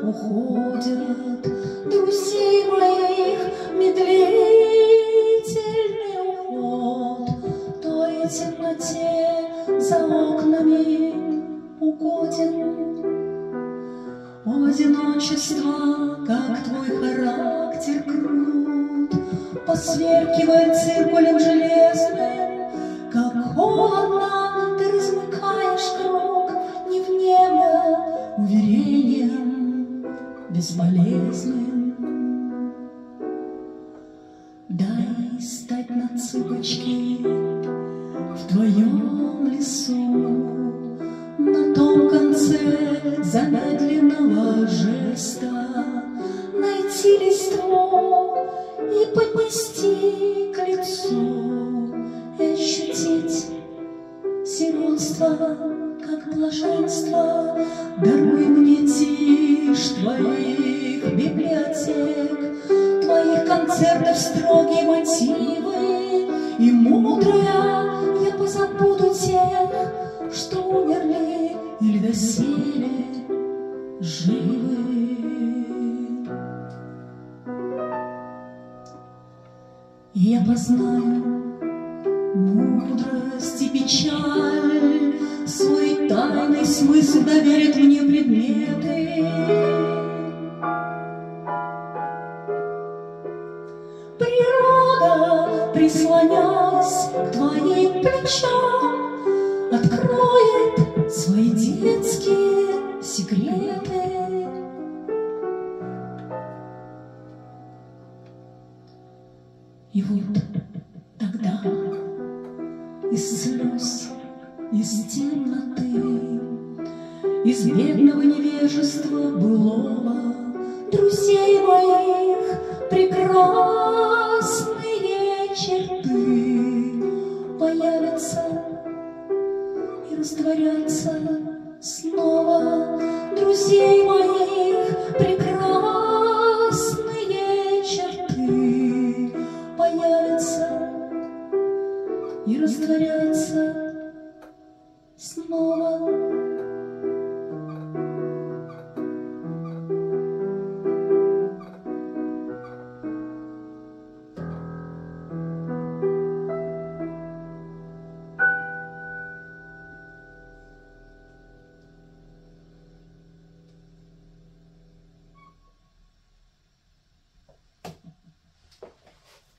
уходят друзей моих медлительный уход. Той темноте за окнами угоден. О, одиночество, как твой характер крут, посверкивает циркулем железным, как холодно ты размыкаешь круг, не внемля уверением безболезненным. Дай стать на цыпочки в твоем лесу, на том конце замедленного жеста найти листву и поднести к лицу, и ощутить сиротство, как блаженство. Даруй мне тишь твоих библиотек, твоих концертов строгие мотивы, и мудрая я позабуду тех, что умерли или доселе живы. Я познаю мудрость и печаль, свой тайный смысл доверит мне предметы. Природа, прислонясь к твоим плечам, откроет свои детские секреты. И вот тогда исцелюсь из темноты, из бедного невежества былого, друзей моих прекрасные черты появятся и растворятся снова, друзей моих.